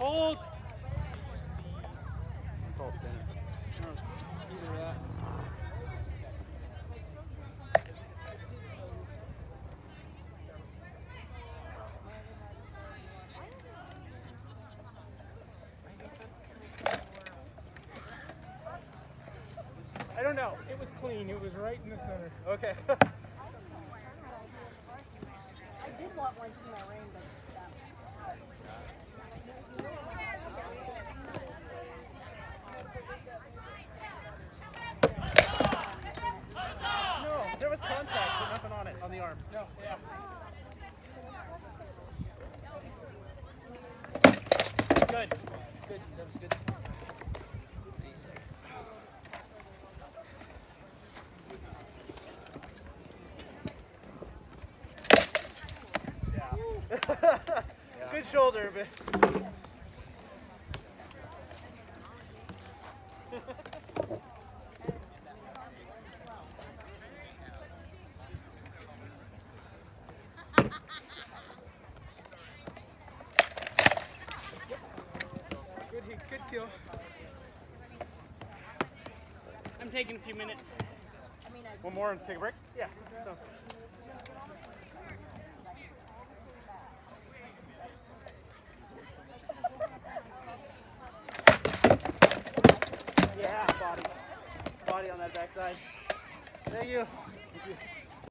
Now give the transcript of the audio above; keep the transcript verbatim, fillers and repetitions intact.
Hold. Hold center. Either that. I don't know. It was clean. It was right in the center. Okay. I did want one from that rain, but that No, there was contact, but nothing on it, on the arm. No, yeah. Good. Good. That was good. Yeah. Good shoulder, but. Good hit, good kill. I'm taking a few minutes. One more and take a break? Yeah. Sounds good. Yeah, body. Body on that backside. Thank you. Thank you.